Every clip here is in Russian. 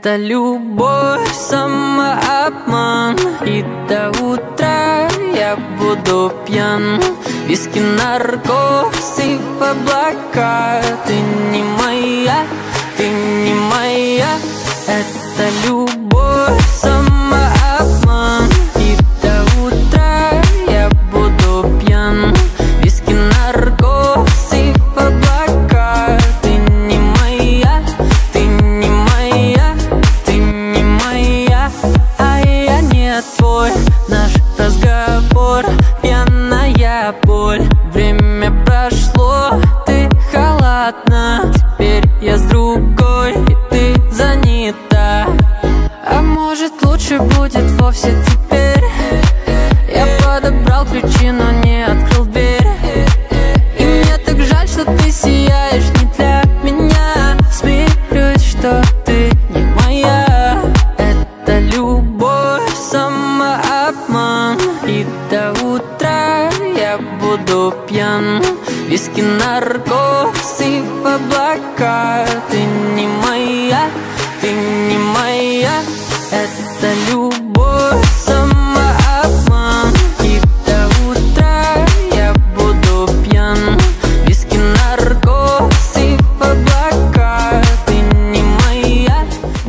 Это любовь, самообман, и до утра я буду пьян. Виски, наркоз и в облака. Ты не моя, ты не моя. Это любовь, самообман, и до утра я буду пьян. Виски, наркоз и в облака. Ты не моя, ты не моя, ты не моя, а я не твой. Наш разговор — пьяная боль. Время прошло, ты холодна. Теперь я с другой, и ты занята. А может, лучше будет вовсе теперь? Я подобрал ключи, но не открыл дверь. И мне так жаль, что ты сияешь не для меня. Смирюсь, что ты не моя. Это любовь, самообман, и до утра я буду пьян. Виски, наркоз и в облака. Ты не моя, ты не моя. Это любовь, самообман, и до утра я буду пьян. Виски, наркоз и в облака. Ты не моя.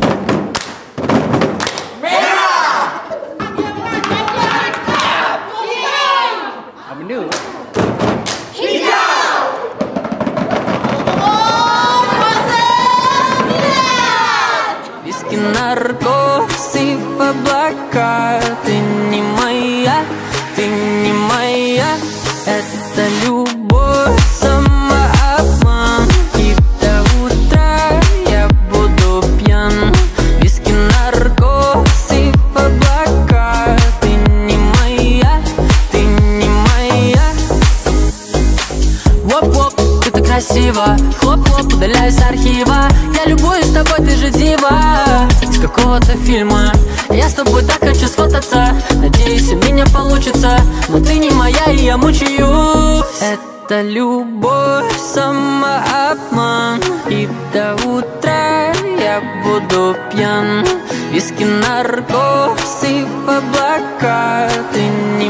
Виски, наркоз и в облака. Ты не моя, ты не моя. Это любовь, самообман, и до утра я буду пьян. Виски, наркоз и в облака. Ты не моя, ты не моя. Воп-воп, ты так красиво. Хлоп-хлоп, удаляй с архива. Я любуюсь тобой, ты же дива из какого-то фильма. Я с тобой так хочу сфотаться. Надеюсь, у меня получится. Но ты не моя, и я мучаюсь. Это любовь, самообман, и до утра я буду пьян. Виски, наркоз и в облака. Ты не